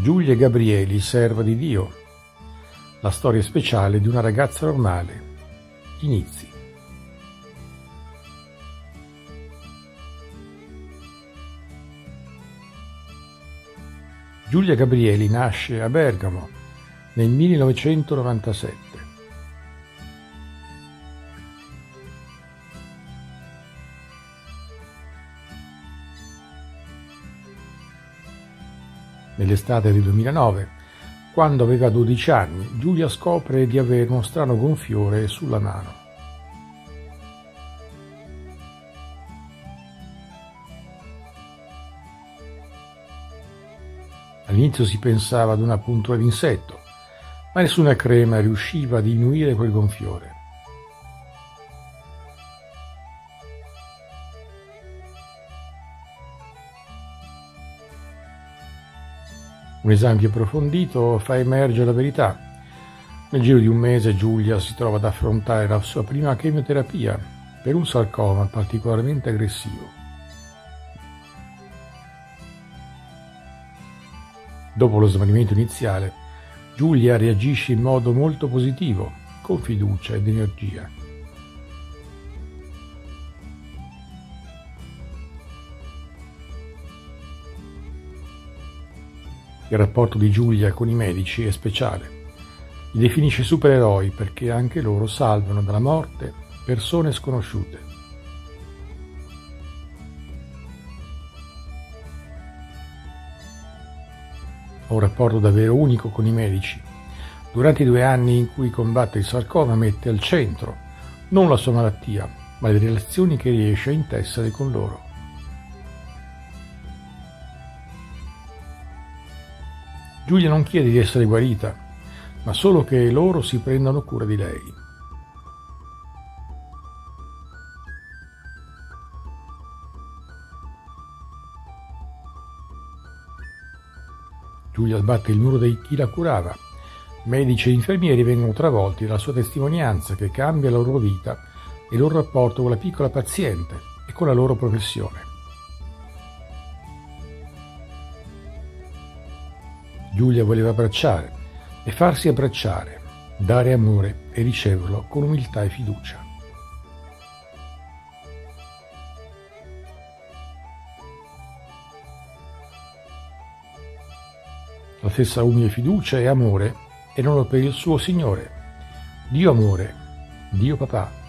Giulia Gabrieli, serva di Dio. La storia speciale di una ragazza normale. Inizi. Giulia Gabrieli nasce a Bergamo nel 1997. Nell'estate del 2009, quando aveva 12 anni, Giulia scopre di avere uno strano gonfiore sulla mano. All'inizio si pensava ad una puntura d'insetto, ma nessuna crema riusciva a diminuire quel gonfiore. Un esame più approfondito fa emergere la verità. Nel giro di un mese Giulia si trova ad affrontare la sua prima chemioterapia per un sarcoma particolarmente aggressivo. Dopo lo smarrimento iniziale, Giulia reagisce in modo molto positivo, con fiducia ed energia. Il rapporto di Giulia con i medici è speciale. Li definisce supereroi perché anche loro salvano dalla morte persone sconosciute. Ha un rapporto davvero unico con i medici. Durante i 2 anni in cui combatte il sarcoma mette al centro non la sua malattia, ma le relazioni che riesce a intessere con loro. Giulia non chiede di essere guarita, ma solo che loro si prendano cura di lei. Giulia sbatte il muro di chi la curava. Medici e infermieri vengono travolti dalla sua testimonianza che cambia la loro vita e il loro rapporto con la piccola paziente e con la loro professione. Giulia voleva abbracciare e farsi abbracciare, dare amore e riceverlo con umiltà e fiducia. La stessa umile fiducia e amore erano per il suo Signore, Dio amore, Dio papà.